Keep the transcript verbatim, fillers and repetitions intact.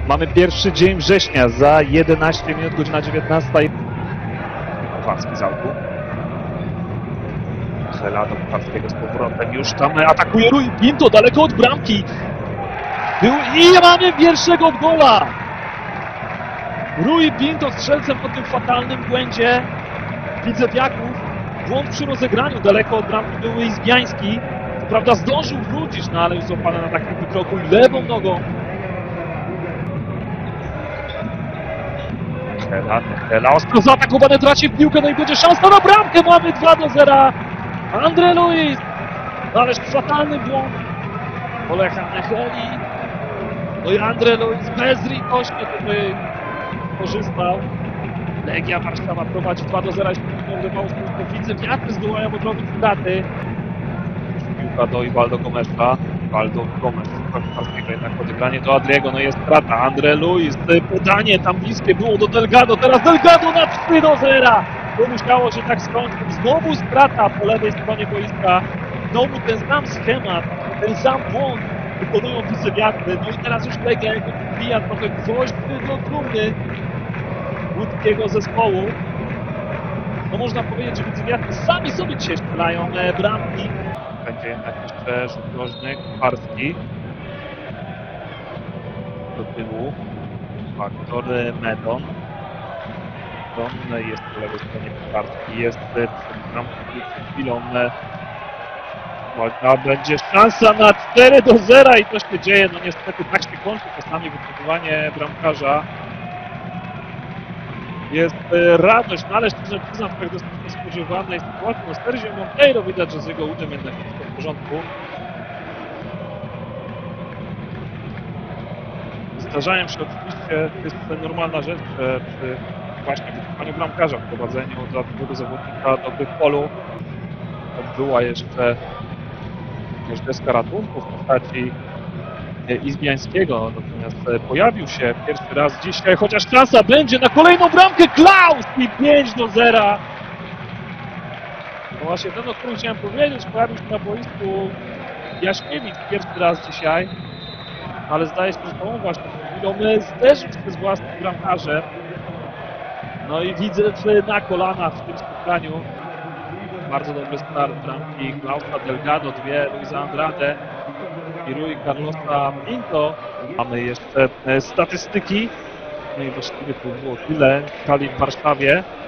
Mamy pierwszy dzień września, za jedenaście minut, godzina dziewiętnasta. Kucharski z autu. Hela do Kucharskiego z powrotem, już tam atakuje Rui Pinto, daleko od bramki. Był i mamy pierwszego gola! Rui Pinto strzelcem po tym fatalnym błędzie Widzewiaków. Błąd przy rozegraniu, daleko od bramki był Izbiański. Co prawda zdążył wrócić, no ale już złapany na takim wykroku i lewą nogą. Hela, Hela, ostro zaatakowany, traci piłkę, no i będzie szansa na bramkę, mamy dwa do zera. Andre Luiz, ależ fatalny błąd Olecha Necheli. No i Andre Luiz bezlitośnie tutaj korzystał. Legia Warszawa prowadzi dwa do zera, jeśli urywało z Widzewiaky zdołają odrobić straty. Piłka do Ivaldo Gomesza. Ivaldo Gomes, Kucharskiego jednak odegranie do Adriego, no jest strata. Andre Luiz, podanie tam bliskie było do Delgado, teraz Delgado na trzy do zera. To musiało się tak skończyć. Znowu strata po lewej stronie boiska. Znowu ten sam schemat, ten sam błąd wykonują Widzewiaky. No i teraz już Legia jakby wbija trochę gwoźdź do trumny łódzkiego zespołu. No można powiedzieć, że Widzewiaky sami sobie dzisiaj strzelają bramki. Będzie jednak jeszcze rzut rożny, Kucharski. Do tyłu. Faktor Medon. Medon jest po lewej stronie Kucharski. Jest przed bramką przed chwilą. Uwaga, będzie szansa na cztery do zera i to się dzieje. No niestety tak się kończy czasami wykonywanie bramkarza. Jest radość, no ale szczerze przyznam, tak dosyć spodziewanej sytuacji. No Sergio Monteiro widać, że z jego udem jednak wszystko w porządku. Zdarzają się oczywiście, to jest normalna rzecz, że przy właśnie wykonaniu bramkarza, w prowadzeniu dodatkowego zawodnika do gry w polu była jeszcze też deska ratunku w postaci Izbiańskiego, natomiast pojawił się pierwszy raz dzisiaj, chociaż szansa będzie na kolejną bramkę. Klaus i pięć do zera. No właśnie ten, o którym chciałem powiedzieć, pojawił się na boisku Jaśkiewicz pierwszy raz dzisiaj, ale zdaje się, że to on właśnie chwilą zderzył się z własnym bramkarzem. No i widzę, że na kolana w tym spotkaniu bardzo dobry start bramki Klausa, Delgado, dwie, Luisa Andrade i Rui Carlosa Pinto. Mamy jeszcze statystyki. No i właściwie to było tyle w skali w Warszawie.